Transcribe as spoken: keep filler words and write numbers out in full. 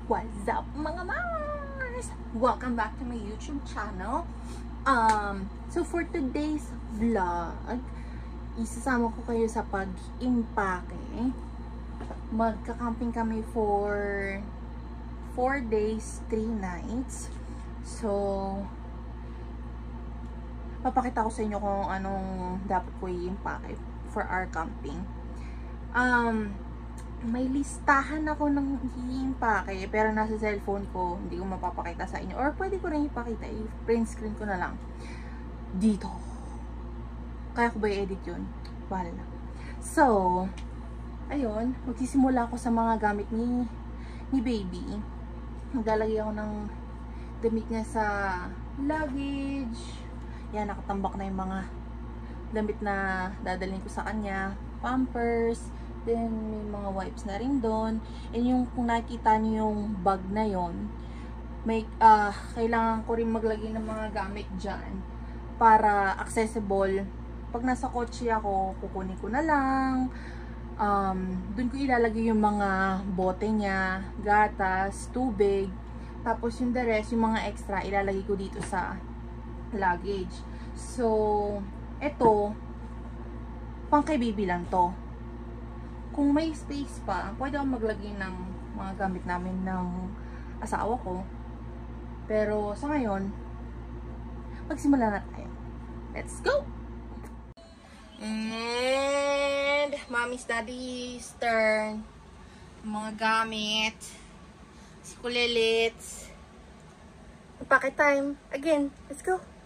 What's up mga Mars? Welcome back to my YouTube channel. Um, so for today's vlog, isasama ko kayo sa pag-impake. Magka-camping kami for four days, three nights. So, papakita ko sa inyo kung anong dapat ko i-impake for our camping. Um, may listahan ako ng i-impake, pero nasa cellphone ko, hindi ko mapapakita sa inyo. Or pwede ko rin ipakita, i-print screen ko na lang. Dito. Kaya ko ba i-edit yun? Bahala na. So, ayun, magsisimula ako sa mga gamit ni, ni baby. Maglalagay ako ng damit niya sa luggage. Yan, nakatambak na yung mga damit na dadalhin ko sa kanya. Pampers. Then, may mga wipes na rin doon. And yung, kung nakikita niyo yung bag na yon, may, uh, kailangan ko rin maglagay ng mga gamit dyan para accessible. Pag nasa kotse ako, kukunin ko na lang. Um, doon ko ilalagay yung mga bote niya, gatas, tubig. Tapos yung the rest, yung mga extra, ilalagay ko dito sa luggage. So, eto, pang kay baby lang to. Kung may space pa, pwede akong maglagay ng mga gamit namin ng asawa ko. Pero sa ngayon, magsimula na tayo. Let's go! And mommy's daddy's turn. Mga gamit. Si Kulilits. Packet time. Again, let's go!